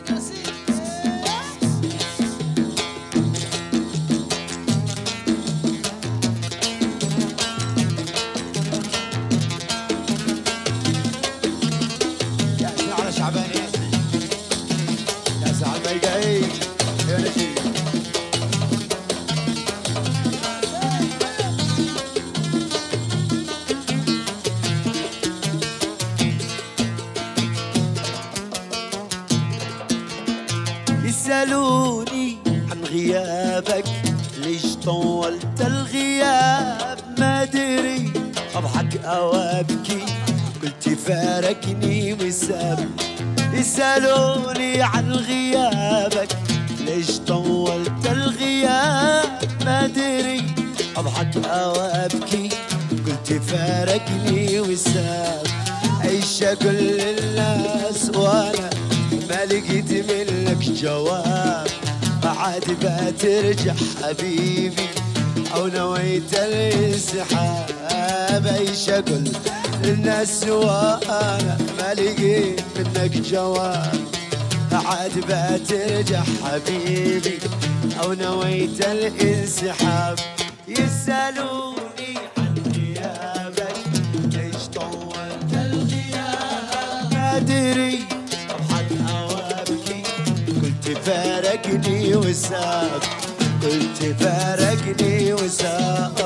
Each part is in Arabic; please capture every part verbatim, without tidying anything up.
يسألوني عن غيابك ليش طولت الغياب ما ادري اضحك او ابكي قلت فارقني وساب. يسألوني عن غيابك ليش طولت الغياب ما ادري اضحك او ابكي قلت فارقني وساب. عيش كل الناس وانا ما لقيت منك جواب عاد بترجع حبيبي او نويت الانسحاب. عيش كل الناس وانا ما لقيت منك جواب عاد بترجع حبيبي او نويت الانسحاب. يسألوني عن غيابك ليش طولت الغياب ما ادري اضحك او ابكي قلت فارقني وساب قلت فارقني وساب.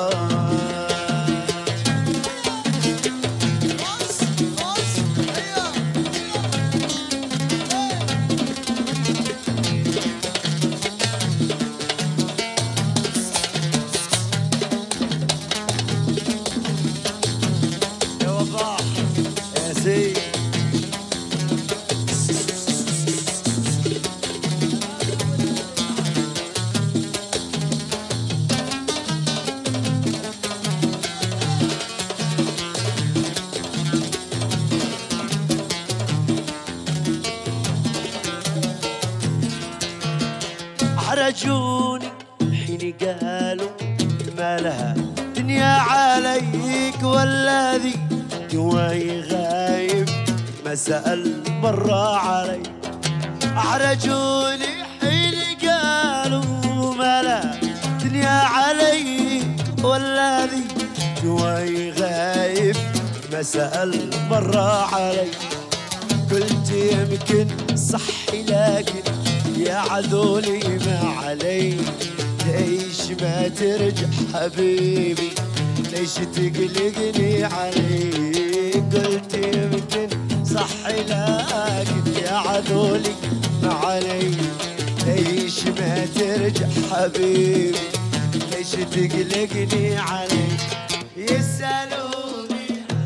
أحرجوني حين قالوا ما لها دنيا عليك والذي جواي غايب ما سأل مرة علي. أحرجوني حين قالوا ما لها دنيا عليك والذي جواي غايب ما سأل مرة علي. قلت يمكن صحي لكن يا عذولي ما علي. ليش ما ترجع حبيبي ليش تقلقني علي. قلت يمكن صحي لكن يا عذولي ما علي. ليش ما ترجع حبيبي ليش تقلقني علي. يسألوني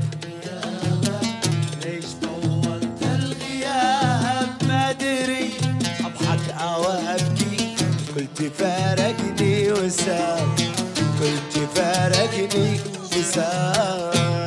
ليش طولت الغياب ما ادري اضحك او ابكي قلت فارقني وساب قلت فارقني وساب.